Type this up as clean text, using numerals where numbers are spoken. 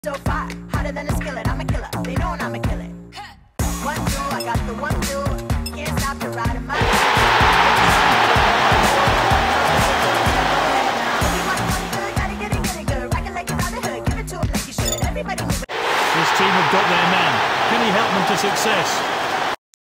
So far, hotter than a skillet, I'm a killer. They know I'm a killer. 1, 2, I got the 1, 2. Can't stop the ride of my His team have got their man. Can he help them to success?